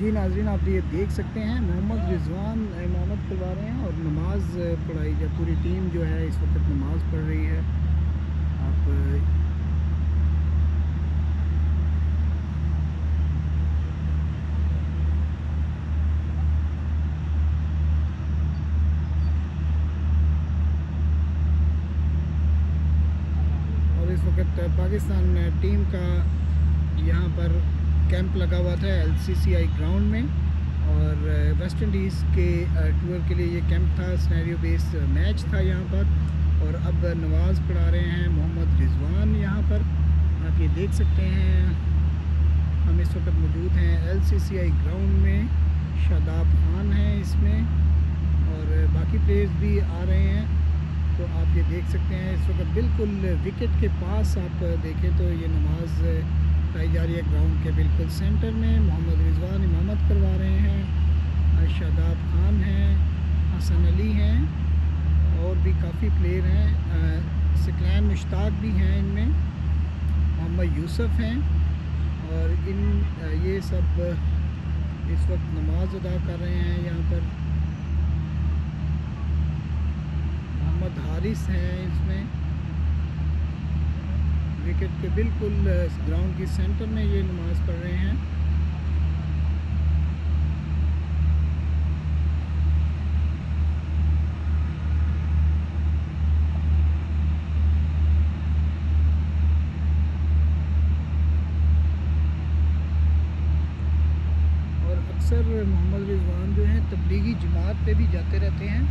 जी नाज़रीन, आप ये देख सकते हैं मोहम्मद रिजवान इमामत करवा रहे हैं और नमाज पढ़ाई जब पूरी टीम जो है इस वक्त नमाज पढ़ रही है। आप और इस वक्त पाकिस्तान टीम का यहाँ पर कैंप लगा हुआ था LCCI ग्राउंड में और वेस्ट इंडीज़ के टूर के लिए ये कैंप था। सिनेरियो बेस्ड मैच था यहाँ पर और अब नमाज पढ़ा रहे हैं मोहम्मद रिजवान यहाँ पर। आप ये देख सकते हैं हम इस वक्त मौजूद हैं LCCI ग्राउंड में। शादाब खान हैं इसमें और बाकी प्लेयर्स भी आ रहे हैं। तो आप ये देख सकते हैं इस वक्त बिल्कुल विकेट के पास आप देखें तो ये नमाज पढ़ाई जा रही है ग्राउंड के बिल्कुल सेंटर में। मोहम्मद रिजवान इमामत करवा रहे हैं, शादाब खान हैं, हसन अली हैं और भी काफ़ी प्लेयर हैं। सिकलैन मुश्ताक भी हैं इनमें, मोहम्मद यूसुफ हैं और ये सब इस वक्त नमाज अदा कर रहे हैं। यहाँ पर मोहम्मद हारिस हैं इसमें विकेट के बिल्कुल ग्राउंड के सेंटर में ये नमाज़ पढ़ रहे हैं। और अक्सर मोहम्मद रिजवान जो हैं तबलीगी जमात पे भी जाते रहते हैं।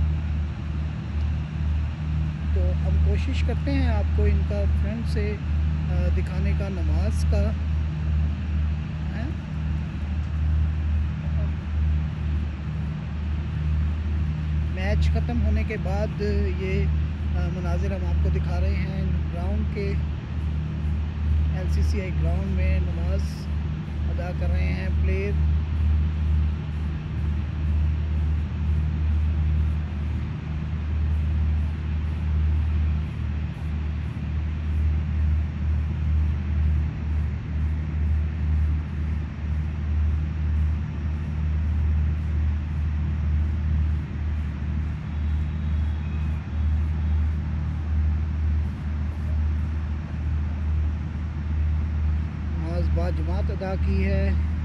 तो हम कोशिश करते हैं आपको इनका फ्रंट से दिखाने का नमाज का है। मैच ख़त्म होने के बाद ये मनाजिर हम आपको दिखा रहे हैं ग्राउंड के LCCI ग्राउंड में नमाज अदा कर रहे हैं प्लेयर। बाजमात अदा की है।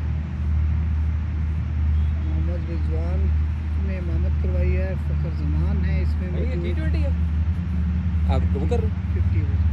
मोहम्मद रिजवान ने इमामत करवाई है। फ़खर जमान है इसमें मौजूद। आप कब कर रहे हो? 50